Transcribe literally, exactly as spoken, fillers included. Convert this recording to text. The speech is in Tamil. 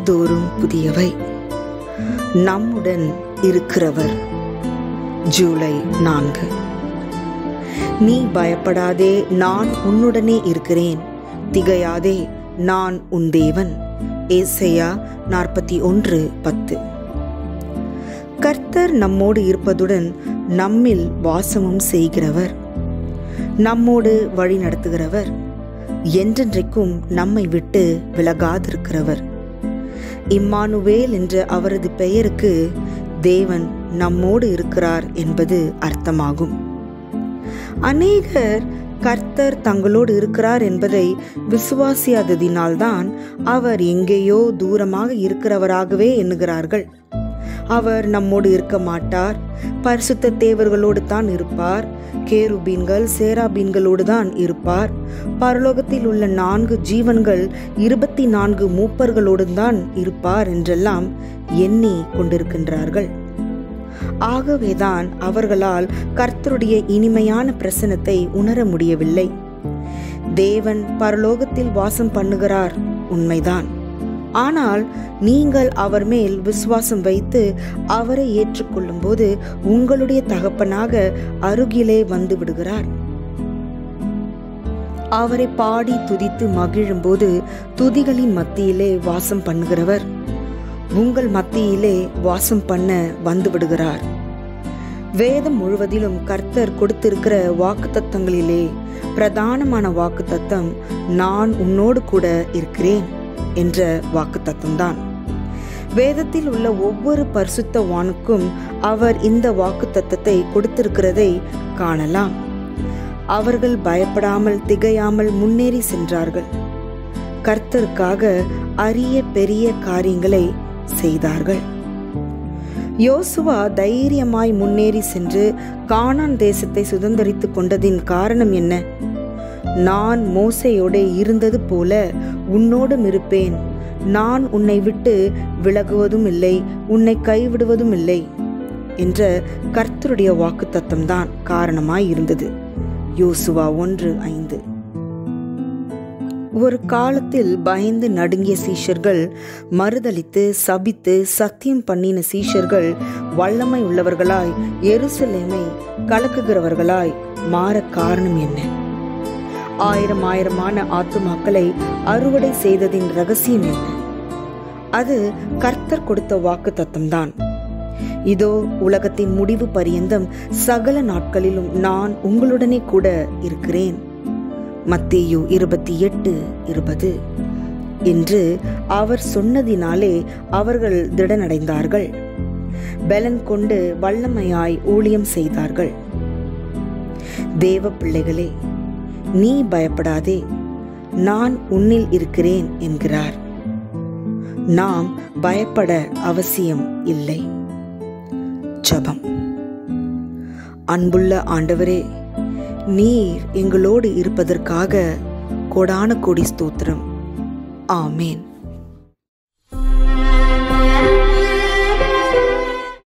நாள்தோறும் புதியவை. நம்முடன் இருக்கிறவர். ஜூலை நான்கு. நீ பயப்படாதே, நான் உன்னுடனே இருக்கிறேன். திகையாதே, நான் உன் தேவன். ஏசாயா நாற்பத்தி ஒன்று பத்து. கர்த்தர் நம்மோடு இருப்பதுடன் நம்மில் வாசமும் செய்கிறவர், நம்மோடு வழி நடத்துகிறவர், என்றென்றைக்கும் நம்மை விட்டு விலகாதிருக்கிறவர். இம்மானுவேல் என்ற அவரது பெயருக்கு தேவன் நம்மோடு இருக்கிறார் என்பது அர்த்தமாகும். அநேகர் கர்த்தர் தங்களோடு இருக்கிறார் என்பதை விசுவாசியாததினால்தான் அவர் எங்கேயோ தூரமாக இருக்கிறவராகவே எண்ணுகிறார்கள். அவர் நம்மோடு இருக்க மாட்டார், பரிசுத்த தேவர்களோடு தான் இருப்பார், கேருபீன்கள் சேராபீன்களோடு தான் இருப்பார், பரலோகத்தில் உள்ள நான்கு ஜீவன்கள் இருபத்தி நான்கு மூப்பர்களோடு தான் இருப்பார் என்றெல்லாம் எண்ணி கொண்டிருக்கின்றார்கள். ஆகவேதான் அவர்களால் கர்த்தருடைய இனிமையான பிரசன்னத்தை உணர முடியவில்லை. தேவன் பரலோகத்தில் வாசம் பண்ணுகிறார், உண்மைதான். ஆனால் நீங்கள் அவர் மேல் விசுவாசம் வைத்து அவரை ஏற்றுக்கொள்ளும் போது உங்களுடைய தகப்பனாக அருகிலே வந்து விடுகிறார். அவரை பாடி துதித்து மகிழும் போது துதிகளின் மத்தியிலே வாசம் பண்ணுகிறவர் உங்கள் மத்தியிலே வாசம் பண்ண வந்து விடுகிறார். வேதம் முழுவதிலும் கர்த்தர் கொடுத்திருக்கிற வாக்குத்தத்தங்களிலே பிரதானமான வாக்குத்தத்தம் நான் உன்னோடு கூட இருக்கிறேன் என்ற வாக்குத்தத்தம்தான். வேதத்தில் உள்ள ஒவ்வொரு பரிசுத்தவானுக்கும் அவர் இந்த வாக்குத்தத்தத்தை கொடுத்திருக்கிறதை காணலாம். அவர்கள் பயப்படாமல் திகையாமல் முன்னேறி சென்றார்கள். கர்த்தருக்காக அரிய பெரிய காரியங்களை செய்தார்கள். யோசுவா தைரியமாய் முன்னேறி சென்று கானான் தேசத்தை சுதந்தரித்து கொண்டதின் காரணம் என்ன? நான் மோசேயோடு இருந்தது போல உன்னோடும் இருப்பேன், நான் உன்னை விட்டு விலகுவதும் இல்லை, உன்னை கைவிடுவதும் இல்லை என்ற கர்த்தருடைய வாக்குத்தத்தம்தான் காரணமாய் இருந்தது. யோசுவா ஒன்று ஐந்து. ஒரு காலத்தில் பயந்து நடுங்கிய சீஷர்கள் மறுதலித்து சபித்து சத்தியம் பண்ணின சீஷர்கள் வல்லமை உள்ளவர்களாய் எருசலேமை கலக்குகிறவர்களாய் மாற காரணம் என்ன? ஆயிரம் ஆயிரமான ஆத்துமாக்களை அறுவடை செய்ததின் ரகசியம் என்ன? அது கர்த்தர் கொடுத்த வாக்கு தத்தம்தான். இதோ உலகத்தின் முடிவு பரியந்தம் சகல நாட்களிலும் நான் உங்களுடனே கூட இருக்கிறேன். மத்தேயு இருபத்தி எட்டு இருபது என்று அவர் சொன்னதினாலே அவர்கள் திடனடைந்தார்கள். பலன் கொண்டு வல்லமையாய் ஊழியம் செய்தார்கள். தேவ பிள்ளைகளே, நீ பயப்படாதே, நான் உன்னில் இருக்கிறேன் என்கிறார். நாம் பயப்பட அவசியம் இல்லை. ஜெபம். அன்புள்ள ஆண்டவரே, நீர் எங்களோடு இருப்பதற்காக கோடான கோடி ஸ்தோத்திரம். ஆமேன்.